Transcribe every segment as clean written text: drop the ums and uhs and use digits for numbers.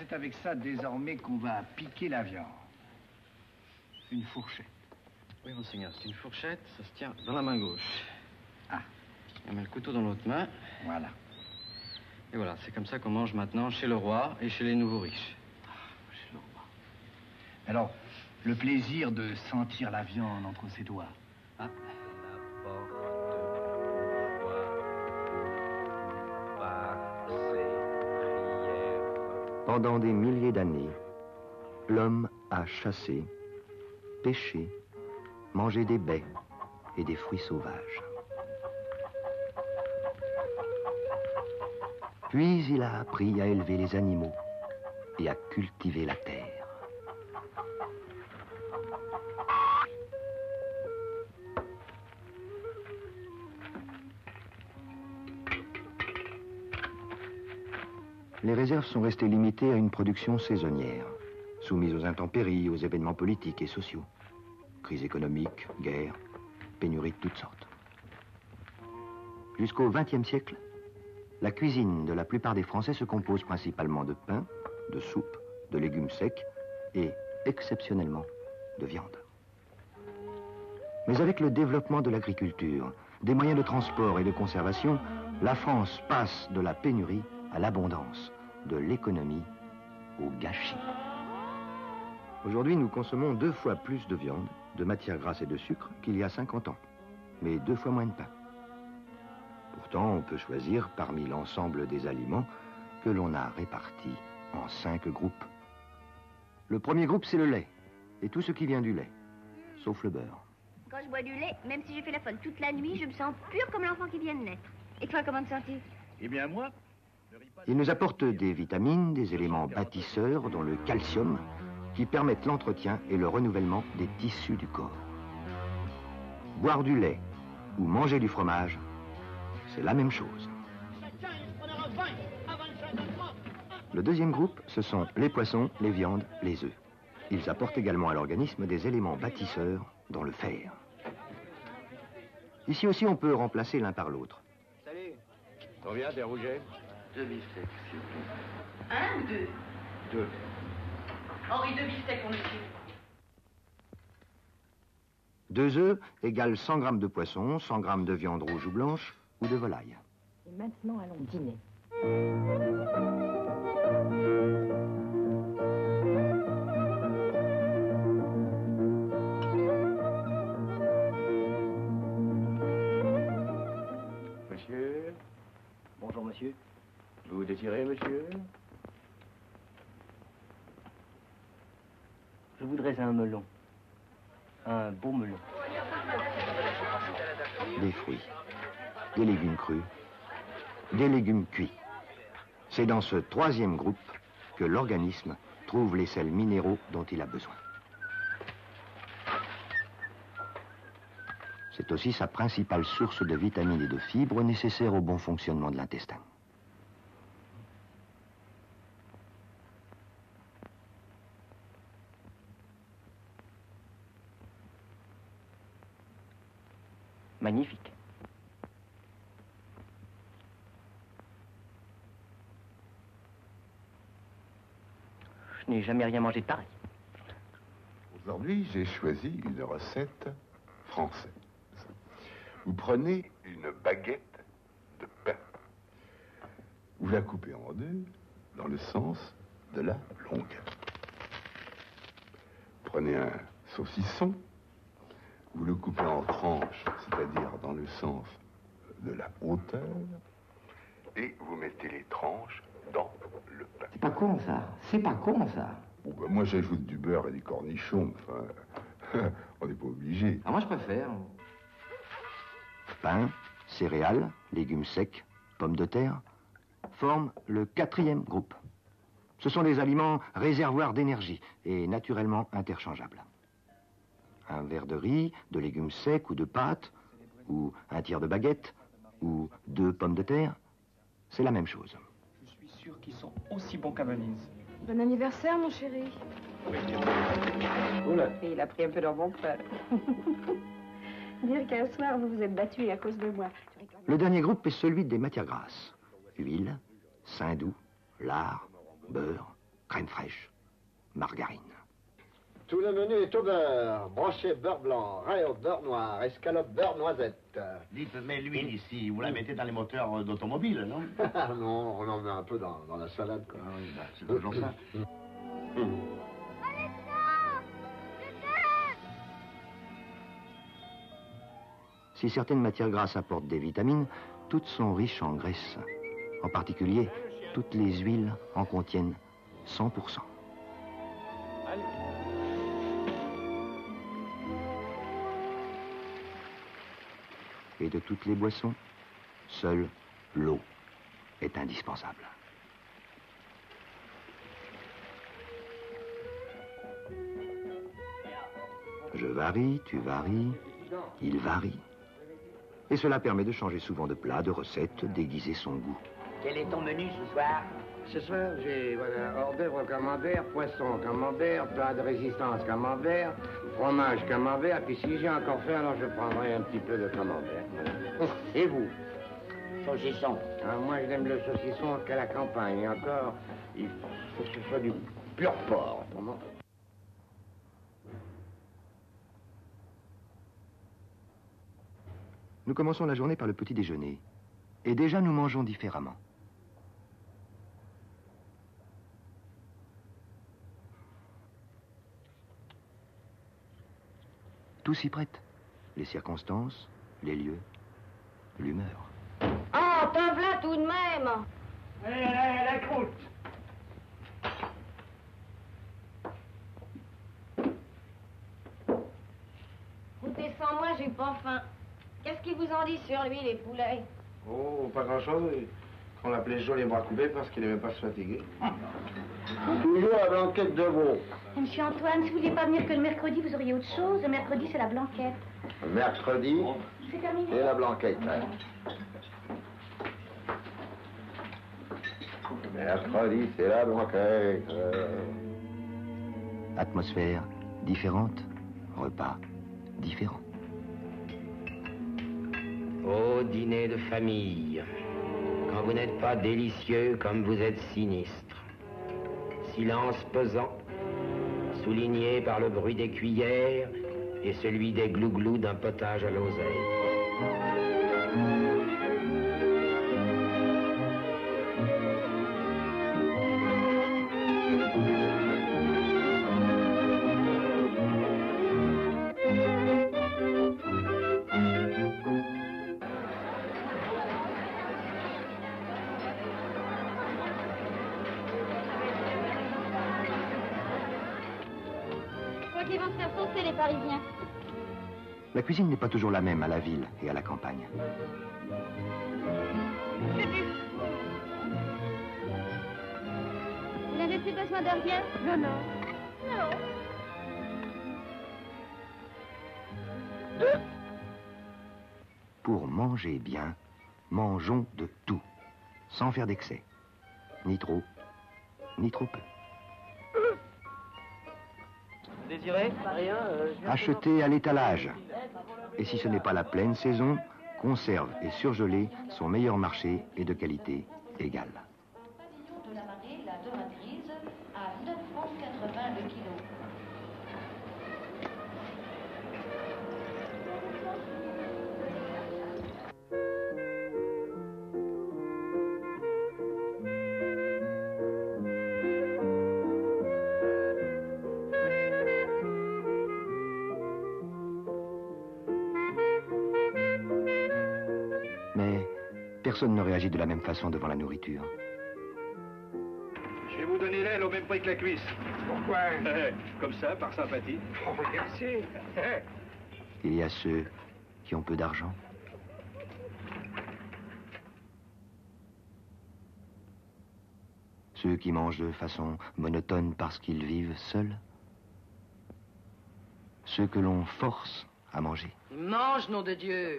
c'est avec ça désormais qu'on va piquer la viande. Une fourchette. Oui, monseigneur, c'est une fourchette, ça se tient dans la main gauche. Ah. On met le couteau dans l'autre main. Voilà. Et voilà, c'est comme ça qu'on mange maintenant chez le roi et chez les nouveaux riches. Chez le roi. Alors, le plaisir de sentir la viande entre ses doigts. Ah. Pendant des milliers d'années, l'homme a chassé, pêché, mangé des baies et des fruits sauvages. Puis il a appris à élever les animaux et à cultiver la terre. Les réserves sont restées limitées à une production saisonnière, soumise aux intempéries, aux événements politiques et sociaux. Crise économique, guerre, pénuries de toutes sortes. Jusqu'au XXe siècle, la cuisine de la plupart des Français se compose principalement de pain, de soupe, de légumes secs et, exceptionnellement, de viande. Mais avec le développement de l'agriculture, des moyens de transport et de conservation, la France passe de la pénurie à l'abondance, de l'économie au gâchis. Aujourd'hui, nous consommons 2 fois plus de viande, de matières grasses et de sucre qu'il y a 50 ans, mais 2 fois moins de pain. Pourtant, on peut choisir parmi l'ensemble des aliments que l'on a répartis en 5 groupes. Le premier groupe, c'est le lait, et tout ce qui vient du lait, sauf le beurre. Quand je bois du lait, même si j'ai fait la folle toute la nuit, je me sens pure comme l'enfant qui vient de naître. Et toi, comment te sens-tu? Eh bien, moi... Il nous apporte des vitamines, des éléments bâtisseurs, dont le calcium, qui permettent l'entretien et le renouvellement des tissus du corps. Boire du lait ou manger du fromage, c'est la même chose. Le deuxième groupe, ce sont les poissons, les viandes, les œufs. Ils apportent également à l'organisme des éléments bâtisseurs, dont le fer. Ici aussi, on peut remplacer l'un par l'autre. Salut. Combien des rougets? 2 beefsteaks, s'il vous plaît. 1 ou 2? 2. Henri, 2 beefsteaks pour monsieur. 2 œufs égale 100 grammes de poisson, 100 grammes de viande rouge ou blanche ou de volaille. Et maintenant, allons dîner. Monsieur? Bonjour, monsieur. Vous désirez, monsieur? Je voudrais un melon. Un beau melon. Des fruits, des légumes crus, des légumes cuits. C'est dans ce troisième groupe que l'organisme trouve les sels minéraux dont il a besoin. C'est aussi sa principale source de vitamines et de fibres nécessaires au bon fonctionnement de l'intestin. Magnifique. Je n'ai jamais rien mangé de pareil. Aujourd'hui, j'ai choisi une recette française. Vous prenez une baguette de pain. Vous la coupez en 2 dans le sens de la longueur. Prenez un saucisson. Vous le coupez en tranches, c'est-à-dire dans le sens de la hauteur, et vous mettez les tranches dans le pain. C'est pas con, ça. C'est pas con, ça. Bon, ben, moi, j'ajoute du beurre et des cornichons. Enfin, on n'est pas obligé. Ah, moi, je préfère. Pain, céréales, légumes secs, pommes de terre, forment le 4e groupe. Ce sont des aliments réservoirs d'énergie et naturellement interchangeables. Un verre de riz, de légumes secs ou de pâtes, ou un tiers de baguette, ou 2 pommes de terre, c'est la même chose. Je suis sûr qu'ils sont aussi bons qu'à Venise. Bon anniversaire, mon chéri. Oula. Et il a pris un peu dans mon peur. Dire qu'un soir, vous vous êtes battu à cause de moi. Le dernier groupe est celui des matières grasses. Huile, saindoux, lard, beurre, crème fraîche, margarine. Tout le menu est au beurre. Brochet beurre blanc, rail au beurre noir, escalope beurre noisette. Dites, mais l'huile ici, vous la mettez dans les moteurs d'automobile, non? Non, on en met un peu dans la salade, quoi. Ah oui, bah, c'est toujours ça. Si certaines matières grasses apportent des vitamines, toutes sont riches en graisse. En particulier, toutes les huiles en contiennent 100%. Et de toutes les boissons, seule l'eau est indispensable. Je varie, tu varies, il varie. Et cela permet de changer souvent de plat, de recette, d'aiguiser son goût. Quel est ton menu ce soir? Ce soir, j'ai hors d'œuvre camembert, poisson camembert, plat de résistance camembert, fromage camembert, puis si j'ai encore faim, alors je prendrai un petit peu de camembert. Voilà. Et vous? Saucisson. Ah, moi, j'aime le saucisson qu'à la campagne. Et encore, il faut que ce soit du pur porc pour moi. Nous commençons la journée par le petit déjeuner. Et déjà, nous mangeons différemment. Tout s'y prête. Les circonstances, les lieux, l'humeur. Oh, t'en v'là tout de même. La croûte. Goûtez sans moi, j'ai pas faim. Qu'est-ce qu'ils vous en disent sur lui, les poulets? Oh, pas grand-chose. On l'appelait Jo les bras coupés parce qu'il n'aimait pas se fatiguer. Toujours la blanquette de veau. Monsieur Antoine, si vous vouliez pas venir que le mercredi, vous auriez autre chose. Le mercredi, c'est la blanquette. Mercredi, C'est terminé. et la blanquette. Mercredi, c'est la blanquette. Atmosphère différente, repas différent. Au dîner de famille, quand vous n'êtes pas délicieux comme vous êtes sinistre. Silence pesant, souligné par le bruit des cuillères et celui des glouglous d'un potage à l'oseille. Ils vont se faire saucer, les Parisiens. La cuisine n'est pas toujours la même à la ville et à la campagne. Vous n'avez plus besoin de rien? Non, non. Non. Pour manger bien, mangeons de tout, sans faire d'excès. Ni trop, ni trop peu. Désiré? Rien. Acheter à l'étalage. Et si ce n'est pas la pleine saison, conserve et surgelé son meilleur marché et de qualité égale. De la marée, la domatrice, à 9,80 francs le kilo. Mais personne ne réagit de la même façon devant la nourriture. Je vais vous donner l'aile au même prix que la cuisse. Pourquoi? Comme ça, par sympathie. Oh, merci. Il y a ceux qui ont peu d'argent. Ceux qui mangent de façon monotone parce qu'ils vivent seuls. Ceux que l'on force à manger. Mange, nom de Dieu.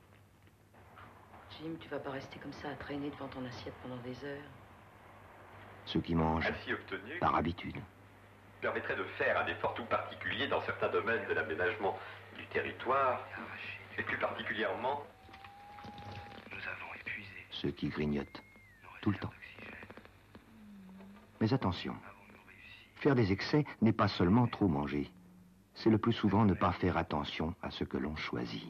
Jim, tu vas pas rester comme ça à traîner devant ton assiette pendant des heures. Ceux qui mangent Ainsi obtenu par habitude. permettrait de faire un effort tout particulier dans certains domaines de l'aménagement du territoire, et plus particulièrement... Nous avons épuisé. Ceux qui grignotent tout le temps. Mais attention, Faire des excès n'est pas seulement trop manger. C'est le plus souvent ne pas faire attention à ce que l'on choisit.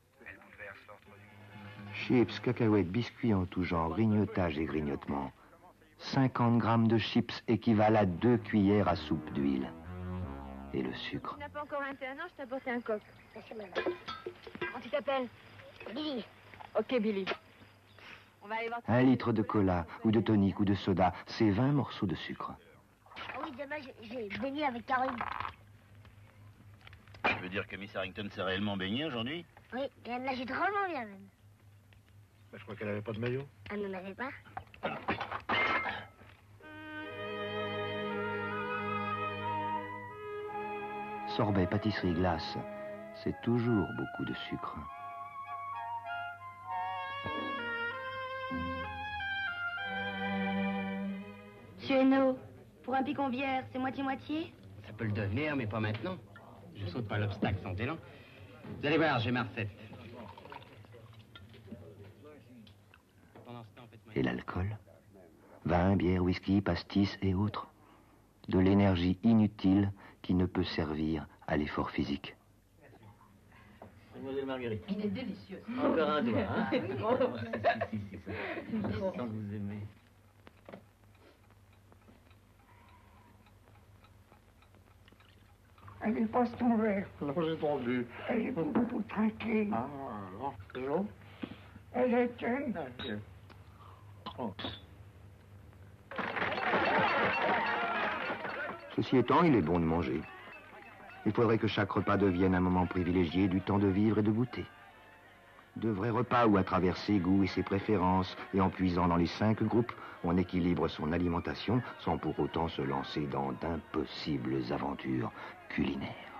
Chips, cacahuètes, biscuits en tout genre, grignotage et grignotement. 50 grammes de chips équivalent à 2 cuillères à soupe d'huile. Et le sucre. Tu n'as pas encore 21 ans, je t'ai apporté un coq. Comment tu t'appelles? Billy. Ok, Billy. On va aller voir... 1 litre de cola, ou de tonique, ou de soda, c'est 20 morceaux de sucre. Ah oui, demain, j'ai baigné avec Caroline. Tu veux dire que Miss Harrington s'est réellement baignée aujourd'hui? Oui, et elle nageait drôlement bien, même. Je crois qu'elle n'avait pas de maillot. Elle n'en avait pas. Sorbet, pâtisserie, glace, c'est toujours beaucoup de sucre. Monsieur Hainaut, pour un picon-bière, c'est moitié-moitié? Ça peut le devenir, mais pas maintenant. Je saute pas l'obstacle sans élan. Vous allez voir, j'ai ma recette. Et l'alcool? Vin, bière, whisky, pastis et autres. De l'énergie inutile qui ne peut servir à l'effort physique. Mademoiselle Marguerite. Il est délicieux. Encore un doigt, hein? Si, Je sens que vous aimez. Allez, passe ton verre. Non, j'ai entendu. Elle est beaucoup tranquille. Ah, alors, c'est bon? Elle est tienne. Oh. Ceci étant, il est bon de manger. Il faudrait que chaque repas devienne un moment privilégié du temps de vivre et de goûter. De vrais repas où, à travers ses goûts et ses préférences, et en puisant dans les 5 groupes, on équilibre son alimentation sans pour autant se lancer dans d'impossibles aventures culinaires.